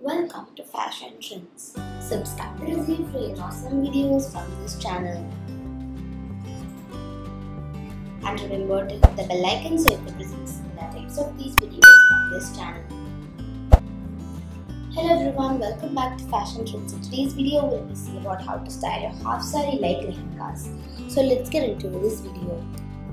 Welcome to Fashion Trends. Subscribe to receive free and awesome videos from this channel. And remember to hit the bell icon so you can receive similar types of these videos from this channel. Hello everyone, welcome back to Fashion Trends. In today's video, we'll be seeing about how to style your half saree like lehengas. So let's get into this video.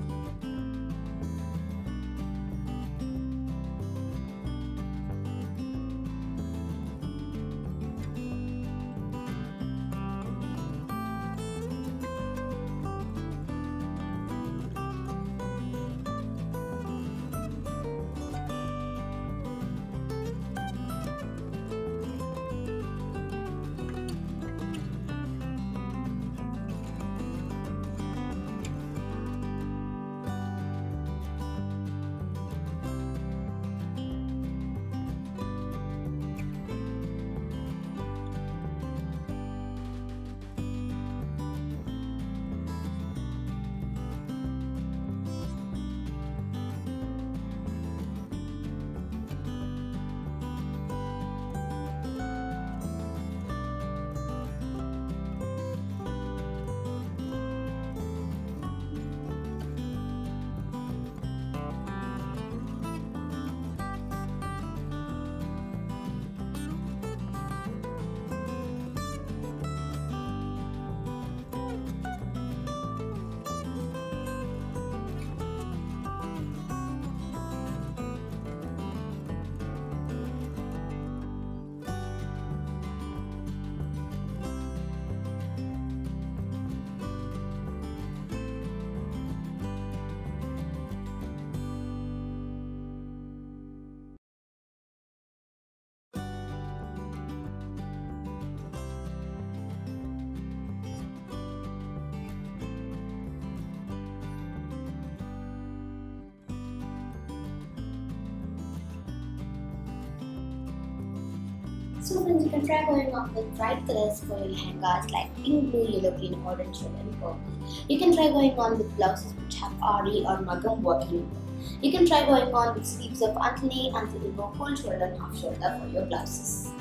So friends, you can try going on with bright colors for your lehengas like pink, blue, yellow, green, orange, red and purple. You can try going on with blouses which have Ari or Magam working. You can try going on with sleeves of until knee, until elbow, full shoulder and half shoulder for your blouses.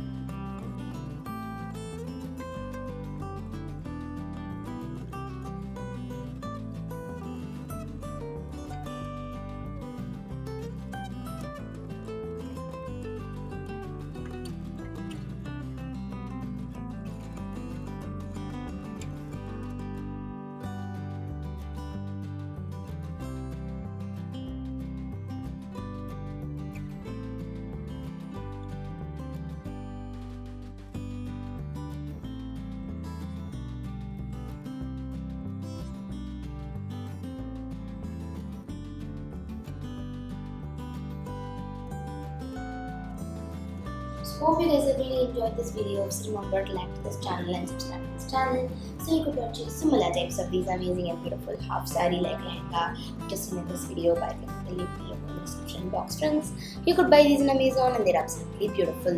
So hope you guys have really enjoyed this video. So remember to like this channel and subscribe to this channel so you could purchase similar types of these amazing and beautiful half saree like lehenga just in this video by clicking the link below in the description box. Friends, you could buy these on Amazon and they're absolutely beautiful.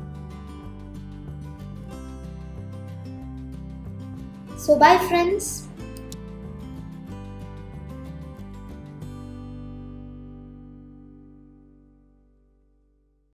So bye friends.